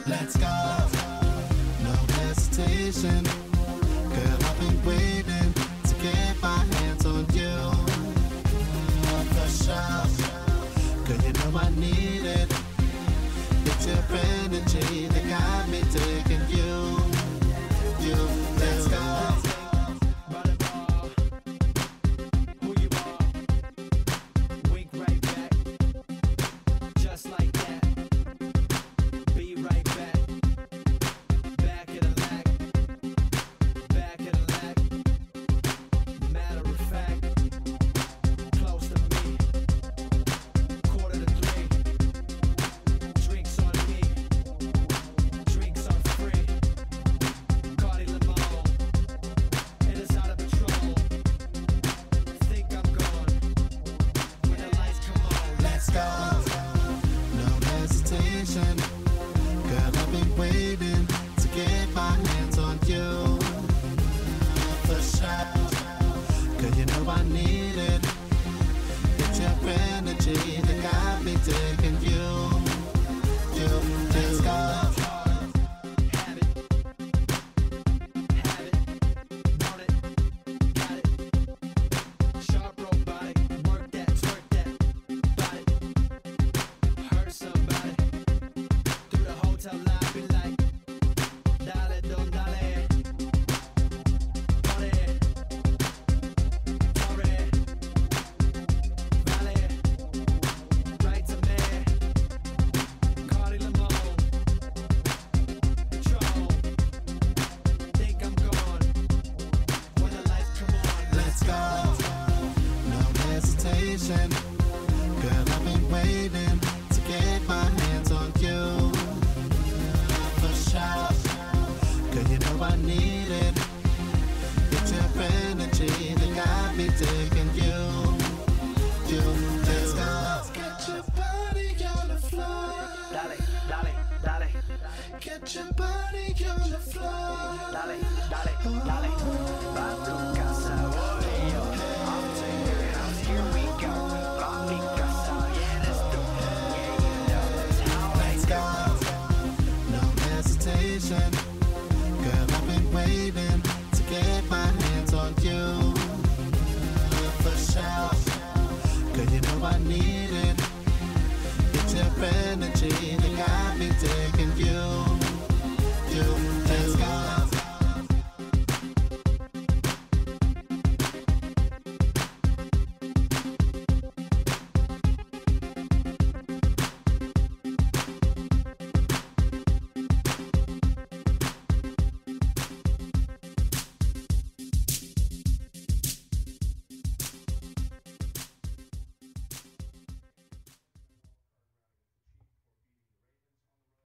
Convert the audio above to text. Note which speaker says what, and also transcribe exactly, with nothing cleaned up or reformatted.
Speaker 1: Let's go. No hesitation. Girl, I've been waiting to get my hands on you. For sure. Girl, you know I need it. It's your energy that got me taking you. You, let's go. Girl, I've been waiting to get my hands on you. For sure. Girl, you know I need it. It's your energy that got me taking you. You, let's go. Girl, I've been waiting to get my hands on you. For sure. Girl, you know I need it. It's your energy that got me taking you. You, let's go. Get your body on the floor.
Speaker 2: Dale, dale, dale.
Speaker 1: Get your body on the floor.
Speaker 2: Dale, dale, dale.